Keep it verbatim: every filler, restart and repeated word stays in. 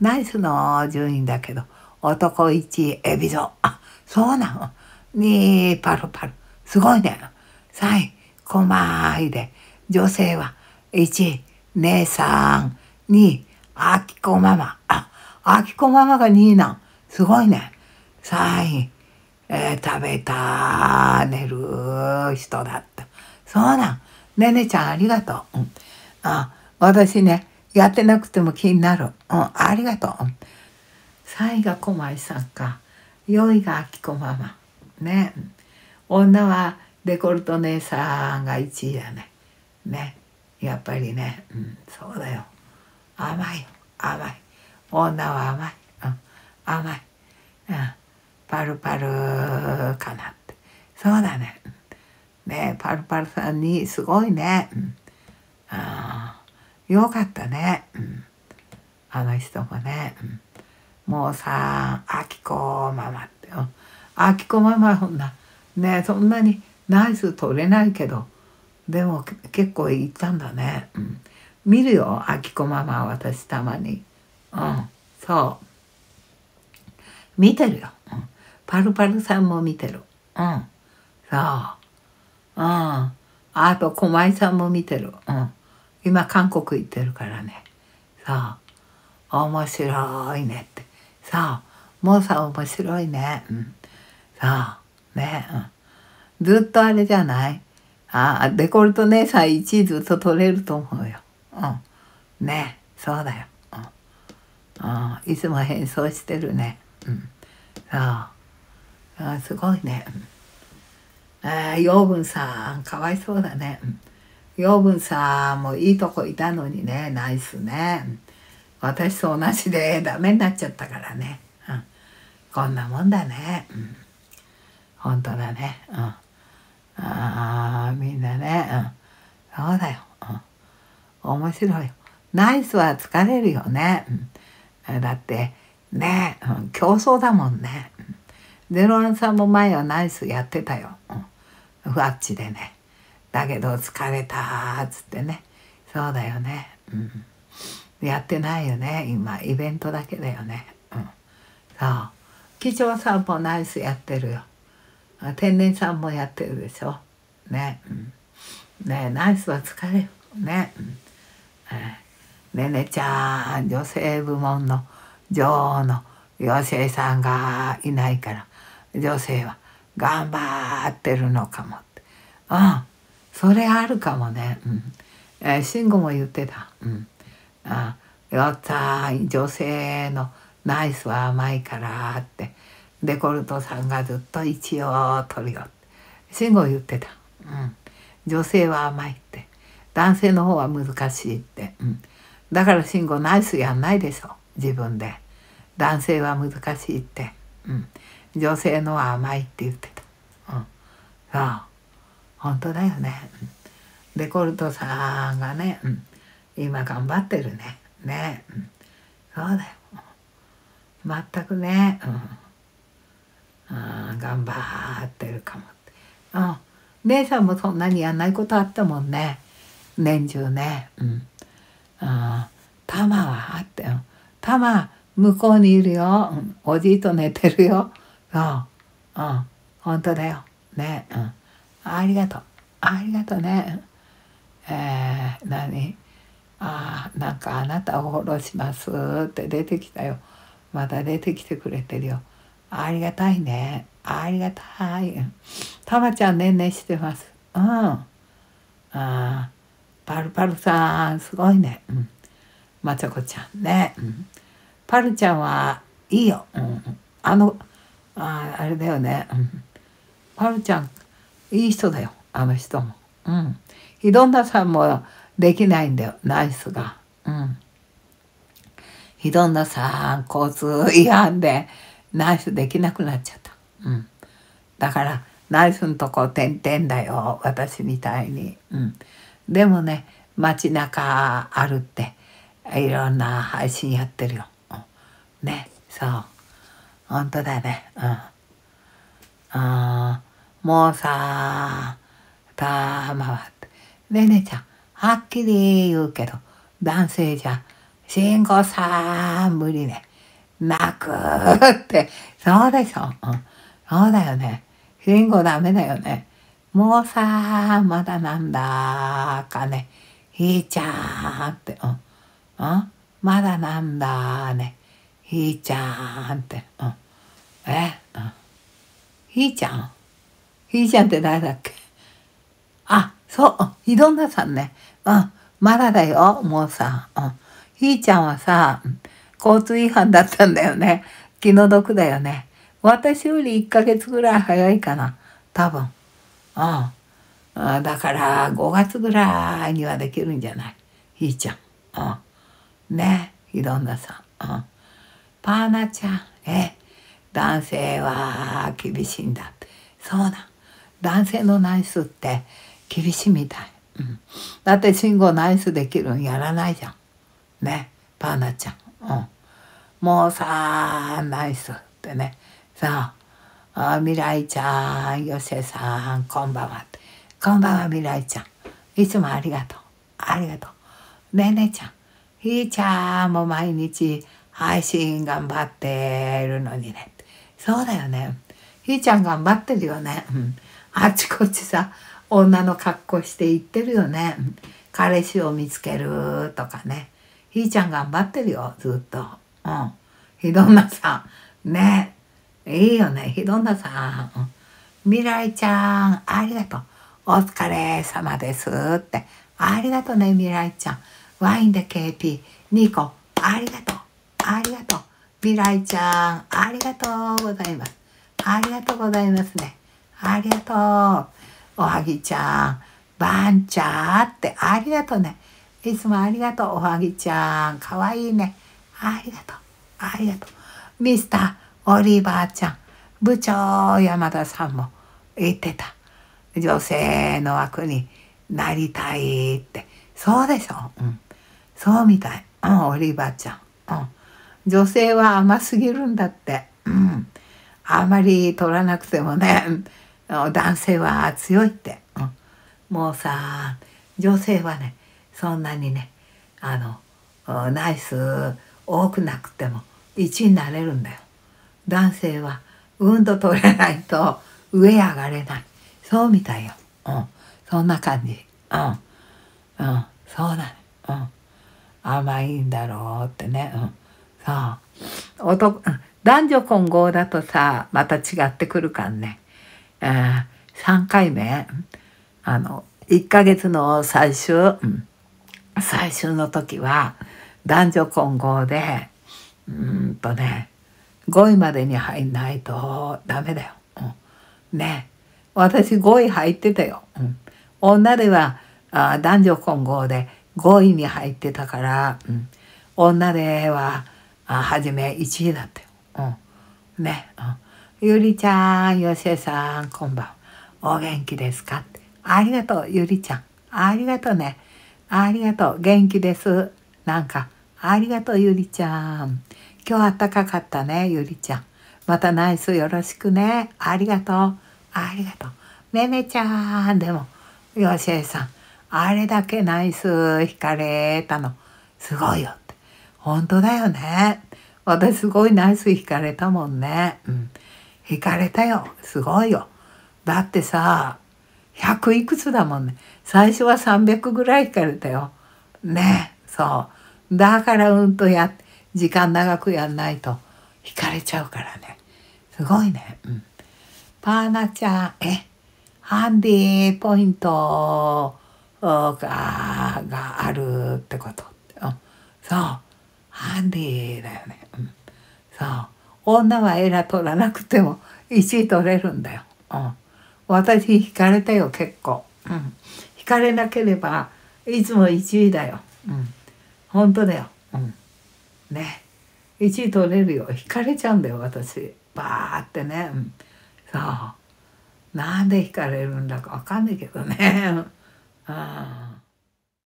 ナイスの順位だけど、男いち、エビゾ。あ、そうなの。に、パルパル。すごいね。さんい、コマイで。女性はいち、姉さん。に、あきこママ。あ、あきこママがにいなん。すごいね。さんい、えー食べた、寝る人だった。そうなん。ねねちゃんありがとう。うん、あ、私ね、やってなくても気になる。うん、ありがとう。さんいが小舞さんか。よんいがあきこママ。ね。女はデコルト姉さんがいちいだね。ね。やっぱりね。うん、そうだよ。甘いよ。甘い。女は甘い。うん、甘い。うん、パルパルかなって。そうだね。ね、パルパルさんにすごいね。うん、あーよかったね。うん、あの人もね。うん、もうさ、あきこママって。うん、あきこママはほんな。ね、そんなにナイス取れないけど、でもけ結構いったんだね。うん、見るよ、あきこママは私たまに。うん、そう。見てるよ。うん、パルパルさんも見てる。うん、そう。うん。あと、狛井さんも見てる。うん。今、韓国行ってるからね。そう。面白いねって。そう。もうさ、面白いね。うん。そう。ね。うん。ずっとあれじゃない？あ、デコルト姉さんいちいずっと取れると思うよ。うん。ね。そうだよ。うん。うん、いつも変装してるね。うん。そう。あ、すごいね。あ、養分さん、かわいそうだね。養分さんもいいとこいたのにね、ナイスね。私と同じでダメになっちゃったからね。うん、こんなもんだね。うん、本当だね。うん、ああ、みんなね。うん、そうだよ。うん、面白いよ。ナイスは疲れるよね。うん、だってね、うん、競争だもんね。ゼロワンさんも前はナイスやってたよ。うん、ふわっちでね。だけど疲れたっつってね。そうだよね。うん、やってないよね今イベントだけだよね。うん、そう貴重さんもナイスやってるよ。天然さんもやってるでしょ。ね、うん、ねナイスは疲れるね。うん、えー、ねねちゃん女性部門の女王の妖精さんがいないから女性は頑張ってるのかもって。うん、それあるかもね。うん、えー、慎吾も言ってた。うん、あ、やったー女性のナイスは甘いからってデコルトさんがずっと一応取るよって慎吾言ってた。うん、女性は甘いって男性の方は難しいって。うん、だから慎吾ナイスやんないでしょ自分で。男性は難しいって、うん、女性のは甘いって言ってた。うん、そう本当だよね。デコルトさんがね、うん、今頑張ってるね。ね、うん、そうだよ。全くね、うん、うん、頑張ってるかもって。うん、姉さんもそんなにやんないことあったもんね。年中ね。うん。うん、タマはあって、タマ向こうにいるよ。うん、おじいと寝てるよ。そう。うん、本当だよ。ね、うん。ありがとう。ありがとうね。えー、何ああ、なんかあなたをフォローしますって出てきたよ。また出てきてくれてるよ。ありがたいね。ありがたい。たまちゃんねんねしてます。うん。ああ、パルパルさん、すごいね。うん。まちゃこちゃんね。うん。パルちゃんはいいよ。うん。あの、あ、あれだよね。うん。パルちゃん、いい人だよ。あの人も。うん。ひどんなさんもできないんだよ。ナイスが。うん。ひどんなさ交通違反でナイスできなくなっちゃった。うん。だからナイスのとこ点々だよ私みたいに。うん。でもね街中歩っていろんな配信やってるよ。うん、ねそう本当だね。うん。あもうさたまわってねえねえちゃんはっきり言うけど男性じゃ慎吾さん無理ね。泣くって。そうでしょ。うん、そうだよね。慎吾ダメだよね。もうさ、まだなんだかね。ひーちゃんって。うん。うん、まだなんだね。ひーちゃんって。うん。え、うん。ひーちゃんひーちゃんって誰だっけ。あ、そう、ひどんなさんね。うん。まだだよ、もうさ。うん。ひーちゃんはさ、交通違反だったんだよね。気の毒だよね。私よりいっかげつぐらい早いかな。多分。うん。だからごがつぐらいにはできるんじゃない。ひーちゃん。うん。ね。ひどんなさん。うん。パーナちゃん。え、男性は厳しいんだって。そうだ。男性のナイスって厳しいみたい。うん、だって慎吾ナイスできるんやらないじゃん。ね。パーナちゃん。うん。もうさ、ナイスってね。さあ、未来ちゃん、よしえさん、こんばんは。こんばんは、未来ちゃん。いつもありがとう。ありがとう。ねえねえちゃん。ひーちゃんも毎日配信頑張ってるのにね。そうだよね。ひーちゃん頑張ってるよね。うん、あっちこっちさ、女の格好して行ってるよね。彼氏を見つけるとかね。ひーちゃん頑張ってるよ、ずっと。うん。ひどんなさん。ね。いいよね、ひどんなさん。うん、未来ちゃん、ありがとう。お疲れ様ですって。ありがとうね、未来ちゃん。ワインで ケーピー、ニコ、ありがとう。ありがとう。未来ちゃん、ありがとうございます。ありがとうございますね。ありがとう。おはぎちゃん、ばんちゃーって、ありがとうね。いつもありがとう、おはぎちゃん。かわいいね。ありがとう。ありがとう。ミスターオリバーちゃん、部長山田さんも言ってた。女性の枠になりたいって。そうでしょ。うん。そうみたい。うん、オリバーちゃん。うん。女性は甘すぎるんだって。うん。あまり取らなくてもね、男性は強いって。うん、もうさ、女性はね、そんなにね、あの、ナイス多くなくてもいちになれるんだよ。男性はうんと取れないと上上がれない。そうみたいよ。うん。そんな感じ。うん。うん。そうだね。うん。甘いんだろうってね。うん。そう。男、男女混合だとさ、また違ってくるからね。えー、さんかいめ、あの、いっかげつの最終、うん、最終の時は、男女混合で、うーんとね、ごいまでに入んないとダメだよ。うん、ね。私ごい入ってたよ。うん、女ではあ男女混合でごいに入ってたから、うん、女ではあ初めいちいだったよ。うん、ね、うん。ゆりちゃん、よしえさん、こんばんは。お元気ですか？ありがとう、ゆりちゃん。ありがとうね。ありがとう。元気です。なんか、ありがとう、ゆりちゃん。今日あったかかったね、ゆりちゃん。またナイスよろしくね。ありがとう。ありがとう。めめちゃん、でも、よしえさん、あれだけナイス惹かれたの、すごいよって。本当だよね。私すごいナイス惹かれたもんね。うん。惹かれたよ。すごいよ。だってさ、ひゃくいくつだもんね。最初はさんびゃくぐらい惹かれたよ。ね。そう。だからうんとや、時間長くやんないと惹かれちゃうからね。すごいね。うん。パーナちゃん、え、ハンディポイントが、があるってこと。うん、そう。ハンディだよね。うん、そう。女はエラ取らなくてもいちい取れるんだよ。うん、私惹かれたよ、結構。うん、惹かれなければいつもいちいだよ。うん、本当だよ。うん、ね。いちい取れるよ。惹かれちゃうんだよ、私。バーってね。うん、そう。なんで惹かれるんだかわかんないけどね。うん